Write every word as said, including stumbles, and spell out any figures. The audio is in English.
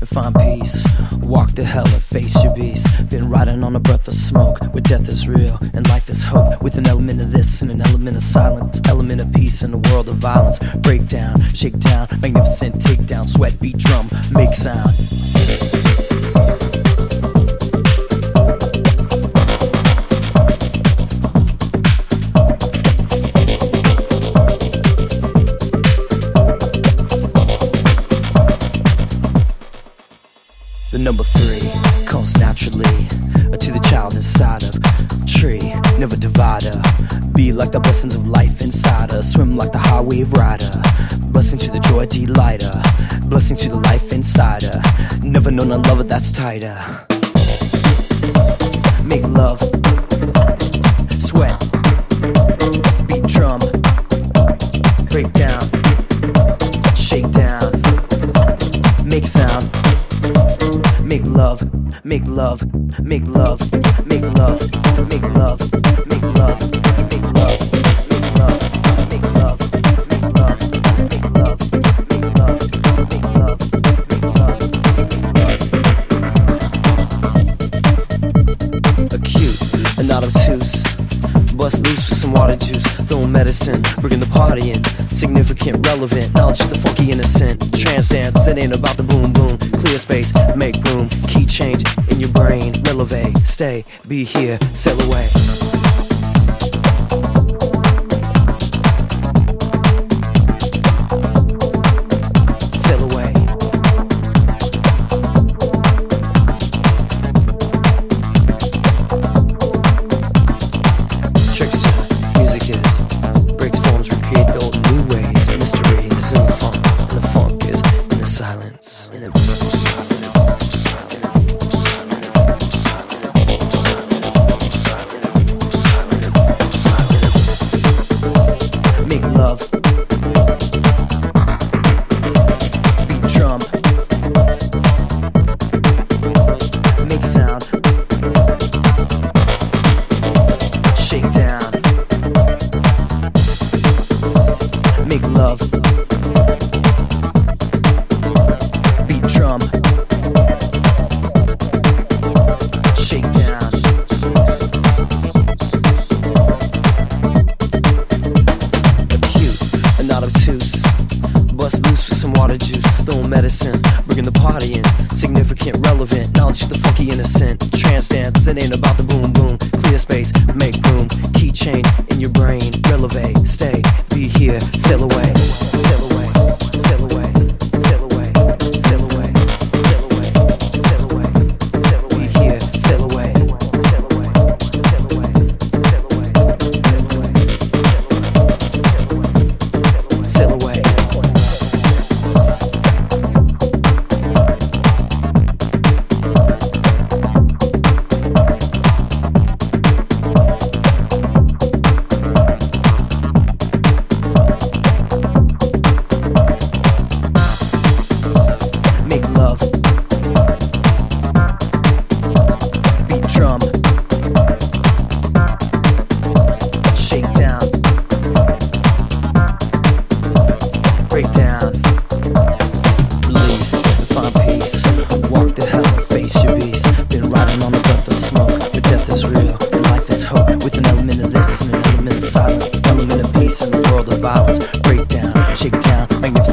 find peace. Walk the hell and face your beast. Been riding on a breath of smoke, where death is real and life is hope. With an element of this and an element of silence, element of peace in a world of violence. Break down, shake down, magnificent takedown. Sweat, beat, drum, make sound. The number three comes naturally to the child inside of tree. Never divide her. Be like the blessings of life inside her. Swim like the high wave rider. Blessing to the joy delighter. Blessing to the life inside her. Never known a lover that's tighter. Make love. Sweat. Beat drum. Break down. Shake down. Make sound. Make love, make love, make love, make love, make love, make love, make love, make love, make love, make love, make love, make love, make love, make love, make love. Acute and not obtuse. Bust loose with some water juice. Throwing medicine, bringing the party in. Significant, relevant, knowledge to the funky innocent. Trance dance, it ain't about the boom boom. Clear space, make room. Key change in your brain. Relevate, stay, be here, sail away. Sail away. Tricks, music is. Breaks forms, recreate the old new ways. Mystery is in the funk, and the funk is in the silence. In the make love. Beat drum. Make sound. Shake down. Make love. Beat drum. Shake down. Acute and not obtuse. Bust loose with some water juice. Throwing medicine, bringing the party in. Significant, relevant, knowledge to the funky innocent. Trance dance, it ain't about the boom boom. Clear space, make room. Key change in your brain. Relevate, stay, be here, sail away. Sail away, sail away, sail away, sail away, sail away, sail away, sail away. Be here, sail away. Sail away, sail away, sail away, sail away, sail away. Make love. Beat drum. Shake down. Break down. Release and find peace. Walk the hell and face your beast. Been riding on a breath of smoke, but death is real and life is hope. With an element of this and an element of silence. Element of peace in the world of violence. Break down, shake down, magnificent.